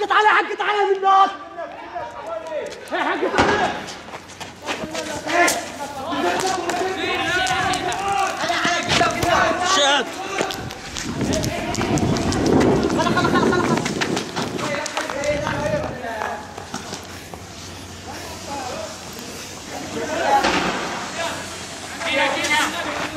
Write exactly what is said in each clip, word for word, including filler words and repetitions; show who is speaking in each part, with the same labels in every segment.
Speaker 1: حقت عليه حقت عليه بالنار. ايه حقت عليه. شاد خلا خلا خلا خلا خلا فيها فيها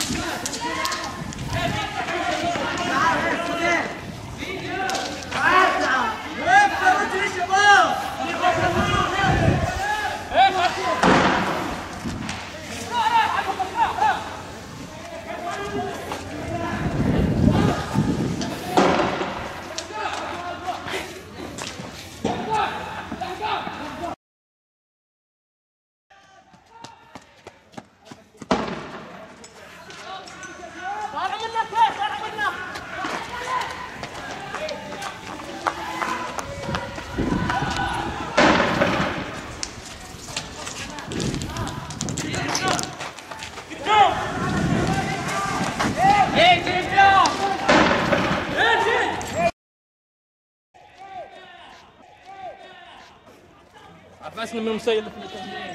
Speaker 1: عفاسنا من المسيل اللي في التمرين.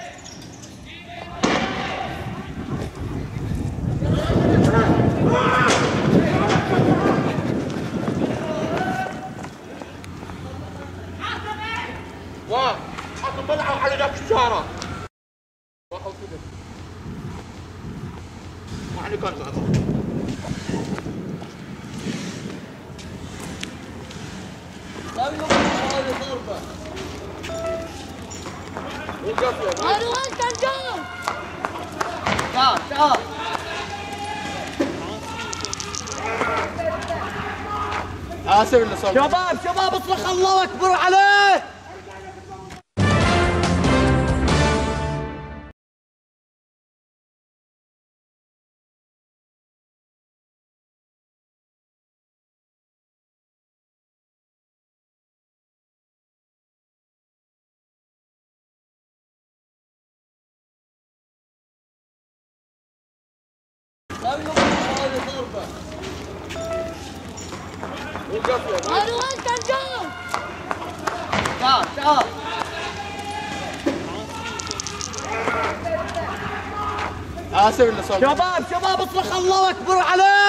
Speaker 1: واه حطوا بلعوا على جنب الشارع. واحد كده. ما عليك كان زعلان.
Speaker 2: مروان كان جول.
Speaker 1: تعال تعال. آسف اللي صار. شباب شباب اصرخ الله أكبر عليه.
Speaker 2: مروان كان جول.
Speaker 1: تعال تعال. آسف اللي صار. شباب شباب اصرخ الله أكبر عليه.